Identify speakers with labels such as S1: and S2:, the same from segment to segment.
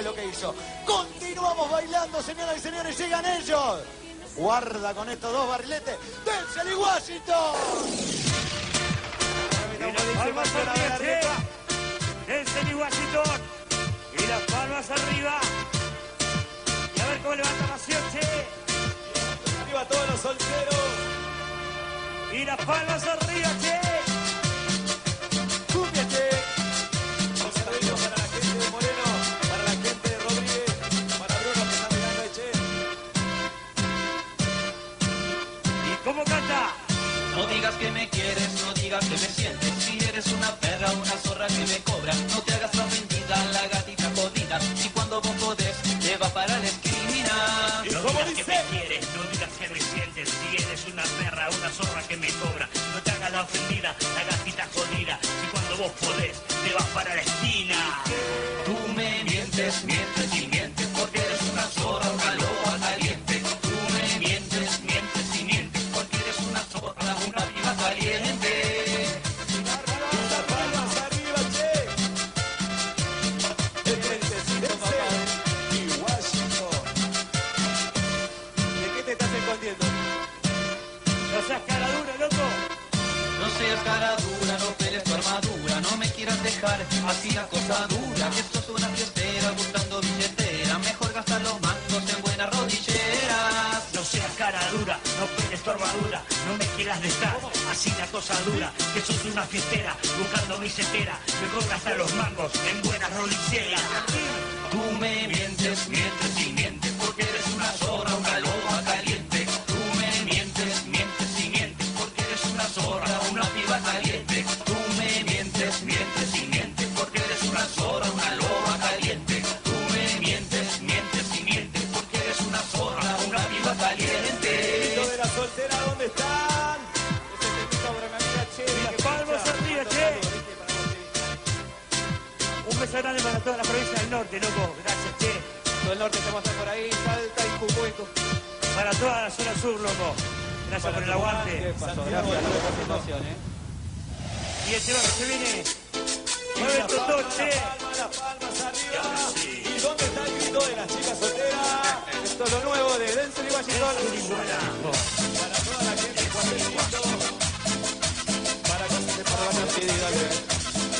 S1: fue lo que hizo. Continuamos bailando, señoras y señores, llegan ellos. Guarda con estos dos barriletes. Denzel y Washington.
S2: Palmas arriba, che. Denzel y Washington. Y las palmas arriba. Y a ver cómo levanta pasión, che.
S1: Arriba todos los solteros.
S2: Y las palmas arriba, che.
S1: Cumbia, che. Un saludo para la gente de Moreno, para la gente de Rodríguez, para Bruno que está mirando, che.
S2: ¿Y cómo canta?
S3: No digas que me quieres, no digas que me sientes. Si eres una perra, una zorra que me cobra. No te hagas la vendida, la gatita jodida. Y cuando vos podés, te va para la esquina.
S2: No digas que me quieres, no digas que me sientes. Si eres una perra, una zorra que me cobra. No te hagas la ofendida, la gatita jodida. Si cuando vos podés, te vas para la esquina.
S3: Tú me mientes, mientes y mientes. Porque eres una zorra, una loba caliente. Tú me mientes, mientes y mientes. Porque eres una zorra, una piba caliente.
S1: Las palmas arriba, che. El Denzel y Washington. ¿De qué te estás escondiendo?
S2: No seas cara dura, loco.
S3: No seas cara dura, no pelees tu armadura. No me quieras dejar así la cosa dura. Que esto es una fiestera buscando billetera. Mejor gastar los mangos en buenas rodilleras.
S2: No seas cara dura, no pegues tu armadura. No me quieras dejar así la cosa dura. Que sos una fiestera buscando billetera. Mejor gastar los mangos en buenas rodilleras.
S3: Tú me mientes, mientes y mientes. Porque eres una zorra, una loba caliente. Tú me mientes, mientes y mientes. Porque eres una zorra, una piba caliente. Tú me mientes, mientes y mientes. Porque eres una zorra, una loba caliente. Tú me mientes, mientes y mientes. Porque eres una zorra, una piba caliente.
S1: Grito de la soltera, ¿dónde están? Ese temita para mi amiga Chevy.
S2: Las palmas arriba, che. Un beso grande para toda la provincia del norte, loco. Gracias, che.
S1: Todo el norte se muestra por ahí, Salta y Jujuy.
S2: Para toda la zona sur, loco. Gracias por el aguante.
S1: ¿Qué pasó? Gracias por la presentación,
S2: Y el tema que se viene. Mueve el totó, che.
S1: Las palmas arriba. ¿Y dónde está el grito de las chicas solteras? Esto es lo nuevo de Denzel y Washington. Para toda la gente, cuartelito. Para que se para la cantidad, dale.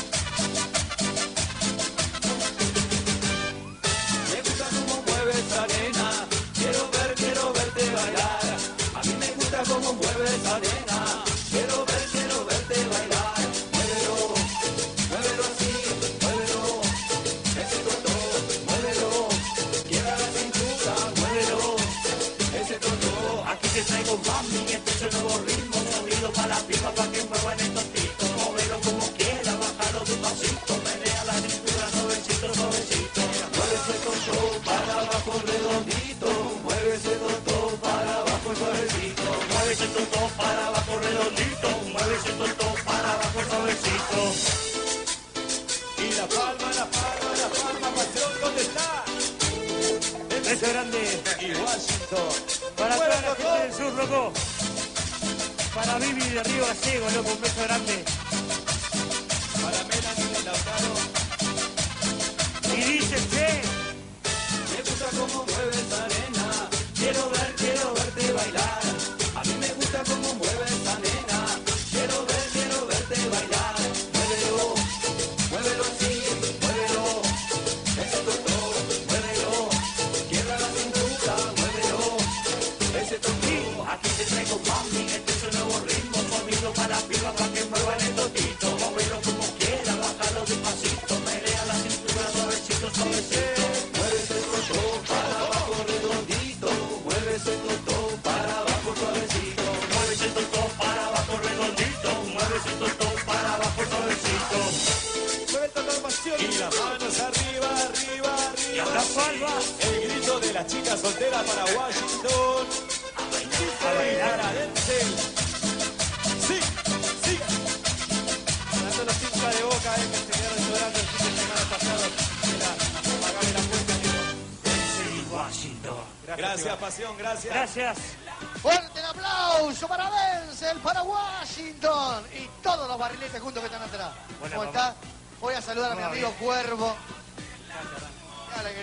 S1: Me gusta cómo mueves esa nena. Quiero verte bailar. A mí me gusta cómo mueves esa nena. Quiero verte bailar. Muévelo, muévelo así, muévelo. Ese totó, muévelo. Quiebra la cintura, muévelo. Ese totó.
S2: Aquí te traigo mami, este es el nuevo ritmo. Movido para la pipa, para que muevan el totito. Móvelo como quiera, bájalo despacito. Menea la cintura, suavecito, suavecito.
S1: Mueve ese totó para abajo redondito. Mueve ese totó para abajo suavecito.
S2: Mueve ese totó para abajo redondito. Mueve ese totó para abajo suavecito.
S1: Y la palma, pasión, ¿dónde está?
S2: Beso grande
S1: Y Washington.
S2: para toda la
S1: Muévelo
S2: gente
S1: todo.
S2: del sur, loco. Para Vivi de Río Gallego, loco, un beso grande.
S1: Para Melanie de Lautaro.
S2: Y dice, che.
S1: Me gusta cómo mueves esa nena. Quiero verte bailar. A mí me gusta cómo mueves esa nena. Quiero verte bailar. Muévelo, muévelo así, muévelo. Ese totó, muévelo. Quiebra la cintura, muévelo. Ese totó.
S2: Aquí te traigo mami, este es el nuevo ritmo. Movido para la piba, para que muevan el totito. Móvelo como quiera, bájalo despacito. Menea la cintura, suavecito, suavecito.
S1: Mueve ese totó para abajo redondito. Mueve ese totó para abajo suavecito.
S2: Mueve ese totó para abajo redondito. Mueve ese totó para abajo suavecito.
S1: Mueve el totó pasión. Y las manos arriba, arriba,
S2: Y
S1: arriba.
S2: ahora palma.
S1: El grito de las chicas solteras para Washington.
S2: A bailar.
S1: Para Denzel. Sí, sí. Para todos los hinchas de Boca que se quedaron llorando el fin de semana pasado. Pagame la cuenta,
S2: Denzel y Washington.
S1: Gracias, pasión, gracias.
S2: Gracias.
S4: Fuerte el aplauso para Denzel, para Washington y todos los barriletes juntos que están atrás.
S2: Buena,
S4: ¿Cómo
S2: mamá.
S4: está? Voy a saludar a mi
S2: Muy
S4: amigo
S2: bien.
S4: Cuervo. Qué alegría.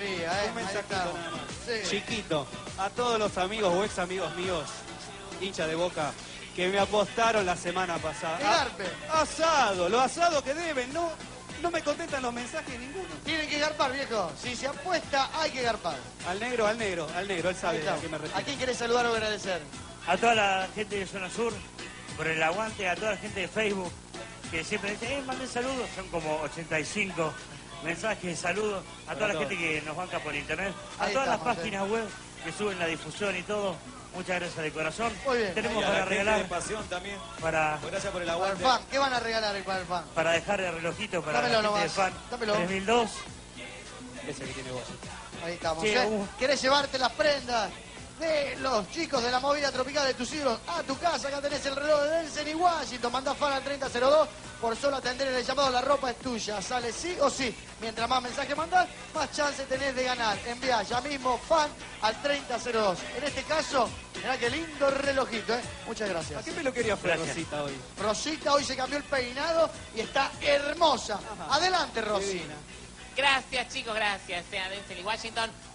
S4: Ahí
S5: mensajito
S4: está.
S5: nada más.
S4: Sí.
S5: Chiquito. A todos los amigos o ex amigos míos, hincha de Boca, que me apostaron la semana pasada.
S4: ¡Qué garpe!
S5: Asado, lo asado que deben, no me contestan los mensajes ninguno.
S4: Tienen que garpar, viejo. Si se apuesta, hay que garpar.
S5: Al negro, él
S4: Ahí
S5: sabe
S4: está.
S5: a qué me refiero.
S4: ¿A quién querés saludar o agradecer?
S2: A toda la gente de Zona Sur, por el aguante, a toda la gente de Facebook, que siempre dice, manden saludos, son como 85 mensajes de saludos, a toda la gente que nos banca por internet, a
S4: Ahí
S2: todas las
S4: estamos,
S2: páginas web que suben la difusión y todo, muchas gracias de corazón.
S4: Muy bien.
S2: Tenemos
S5: Y a
S2: para
S5: la gente
S2: regalar,
S5: de Pasión también.
S2: para
S5: Gracias por el
S4: Para el
S5: aguante.
S4: fan. ¿Qué van a regalar para el fan?
S2: dejar el relojito para
S4: Dámelo
S2: la gente de
S4: nomás,
S2: fan
S4: dámelo.
S2: 3002.
S5: Ese que tiene vos.
S4: Ahí estamos.
S2: Sí,
S4: ¿eh? ¿Querés llevarte las prendas de los chicos de la movida tropical de tus hijos a tu casa? Acá tenés el reloj de Denzel y Washington. Mandá fan al 3002. Por solo atender el llamado, la ropa es tuya. Sale sí o sí. Mientras más mensajes mandás, más chance tenés de ganar. Envía ya mismo fan al 3002. En este caso, mirá qué lindo relojito, ¿eh? Muchas
S5: ¿A
S4: gracias.
S5: qué peluquería fue
S2: Gracias.
S5: Rosita hoy?
S4: Rosita hoy se cambió el peinado y está hermosa. Adelante, Rosy.
S5: Divina.
S6: Gracias, chicos, gracias. Sea Denzel y Washington.